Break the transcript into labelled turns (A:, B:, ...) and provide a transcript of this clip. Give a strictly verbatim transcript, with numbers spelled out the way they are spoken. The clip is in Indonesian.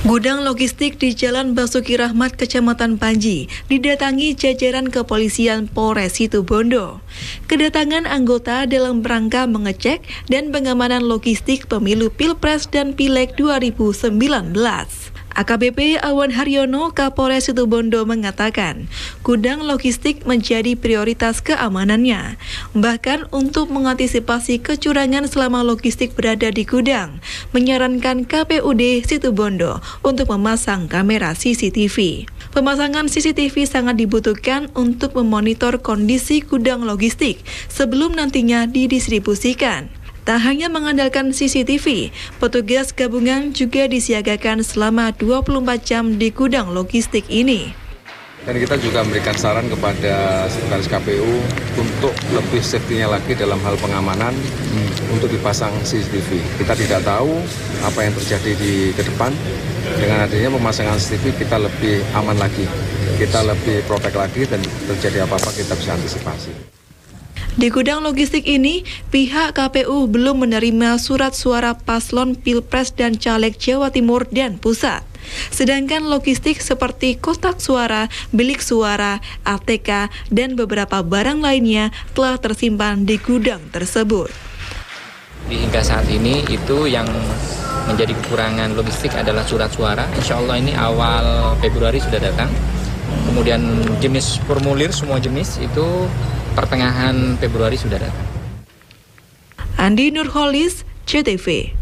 A: Gudang logistik di Jalan Basuki Rahmat, Kecamatan Panji, didatangi jajaran kepolisian Polres Situbondo. Kedatangan anggota dalam rangka mengecek dan pengamanan logistik pemilu Pilpres dan Pileg dua ribu sembilan belas. A K B P Awan Haryono, Kapolres Situbondo mengatakan, gudang logistik menjadi prioritas keamanannya. Bahkan untuk mengantisipasi kecurangan selama logistik berada di gudang, menyarankan K P U D Situbondo untuk memasang kamera C C T V. Pemasangan C C T V sangat dibutuhkan untuk memonitor kondisi gudang logistik sebelum nantinya didistribusikan. Tak hanya mengandalkan C C T V, petugas gabungan juga disiagakan selama dua puluh empat jam di gudang logistik ini.
B: Dan kita juga memberikan saran kepada sekretaris K P U untuk lebih safety-nya lagi dalam hal pengamanan hmm. untuk dipasang C C T V. Kita tidak tahu apa yang terjadi di ke depan. Dengan adanya pemasangan C C T V kita lebih aman lagi, kita lebih protek lagi dan terjadi apa-apa kita bisa antisipasi.
A: Di gudang logistik ini, pihak K P U belum menerima surat suara paslon Pilpres dan Caleg Jawa Timur dan Pusat. Sedangkan logistik seperti kotak suara, bilik suara, A T K, dan beberapa barang lainnya telah tersimpan di gudang tersebut.
C: Hingga saat ini itu yang menjadi kekurangan logistik adalah surat suara. Insya Allah ini awal Februari sudah datang. Kemudian jenis formulir semua jenis itu pertengahan Februari sudah datang.
A: Andi Nurholis, C T V.